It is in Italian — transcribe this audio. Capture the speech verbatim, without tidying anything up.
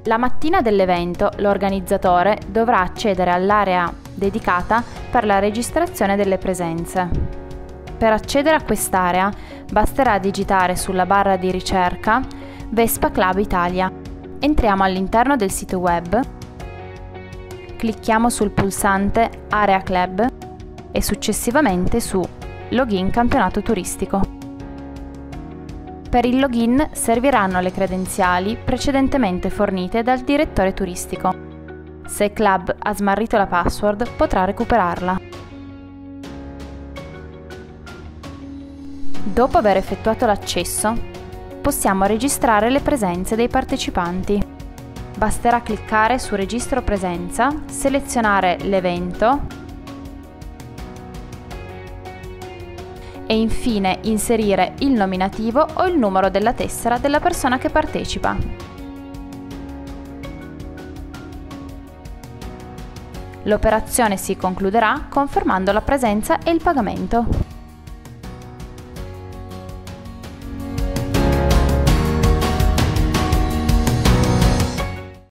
La mattina dell'evento l'organizzatore dovrà accedere all'area dedicata per la registrazione delle presenze. Per accedere a quest'area basterà digitare sulla barra di ricerca Vespa Club Italia. Entriamo all'interno del sito web, clicchiamo sul pulsante Area Club e successivamente su Login Campionato Turistico. Per il login serviranno le credenziali precedentemente fornite dal direttore turistico. Se il club ha smarrito la password, potrà recuperarla. Dopo aver effettuato l'accesso, possiamo registrare le presenze dei partecipanti. Basterà cliccare su Registro presenza, selezionare l'evento e infine inserire il nominativo o il numero della tessera della persona che partecipa. L'operazione si concluderà confermando la presenza e il pagamento.